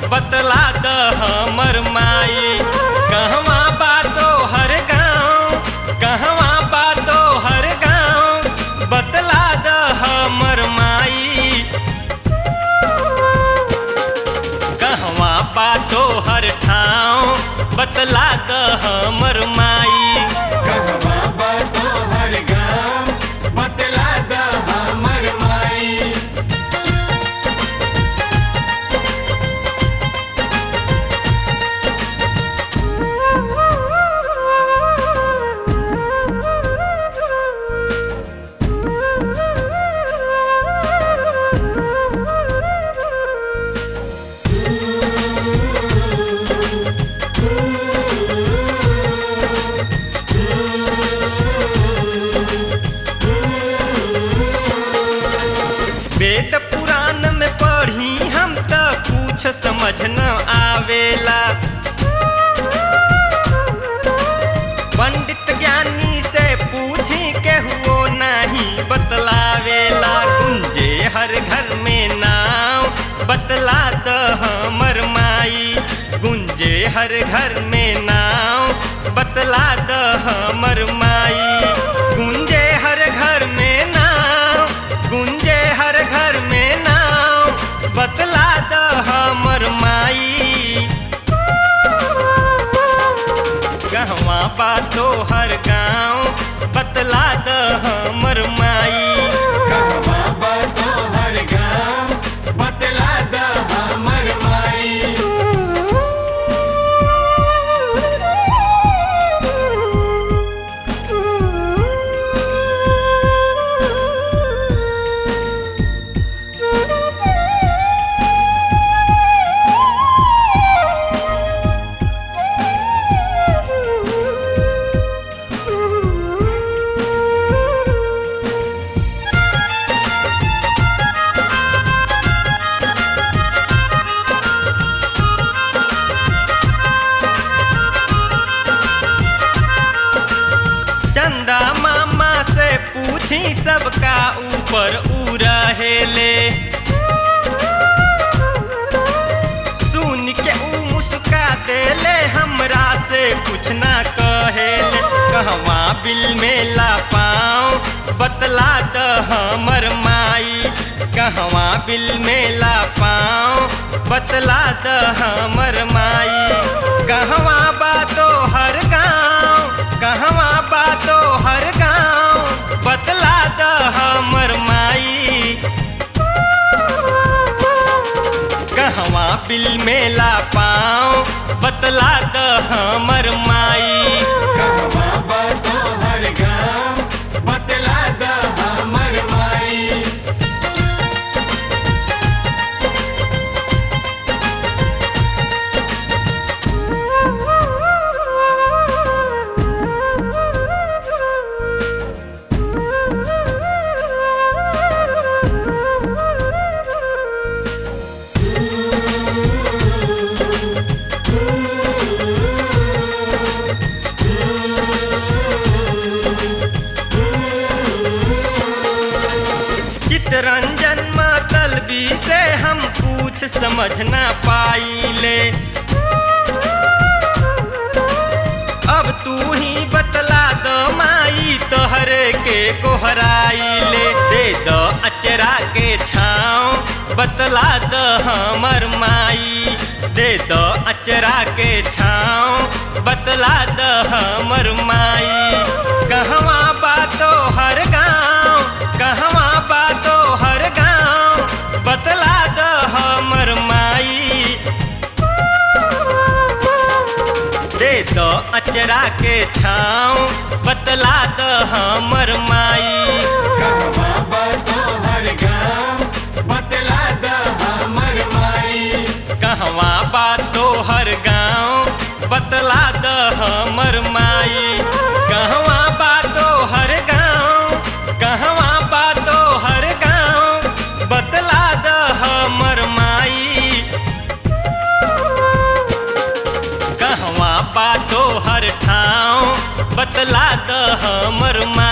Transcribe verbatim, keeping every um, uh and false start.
बतला द हमर माई। कहवा बातो हर गाँव, कहवा बातो हर गाँव, बतला द हमर माई। कहवा बातो हर ठाव, बतला द हमर माई। कहवा बातो हर गाँव, बतला द हमर माई। वेद पुराण में पढ़ी हम त कुछ समझ न आवेला। पंडित ज्ञानी से पूछी केहू नहीं बतलावेला। गुंजे हर घर में नाव, बतला द हमर माई। गुंजे हर घर में नाव, बतला द हमर माई। गुंजे हर घर में नाव, गुंजे हर घर में नाव, बतला द हमर माई। कहवा बातो हर गाँव, बतला द हमर माई। कहवा बातो हर गाँव, बतला द हमर माई। चंदा मामा से पूछी सबका ऊपर ऊ रहेले। सुन के ऊ मुस्का देले, हमरा से कुछ ना कहेले। कहवा बिल में ला पाँव, बतला द हमर माई। कहवा बिल में ला पाँव, बतला द हमर माई। कहवा बातो हर गाँव, कहवा बातो हर गाँव, बतला द हमर माई। कहवा बिल में ला पाँव, बतला द हमर माई। कहवा बातो हर गाँव, बतला द हमर माई। चितरंजन मतलबी से हम कुछ समझ ना पाइले। अब तू ही बतला द माई, तोहरे के कोहराइले। दे द अचरा के छाँव, बतला द हमर माई। दे द अचरा के छाँव, बतला द हमर माई। कहवा बातो हर गाँव, कहवा बातो हर गाँव, बतला द हमर माई। दे दो अचरा के छाँव, बतला द हमर माई। कहवा बातो हर गाँव, बतला द हमर माई। कहवा बातो हर गाँव, बतला द हमर माई। कहवा बातो हर गाँव, कहवा बातो हर गाँव, बतला द हमर माई। कहवा बातो हर ठाव, बतला द हमर माई।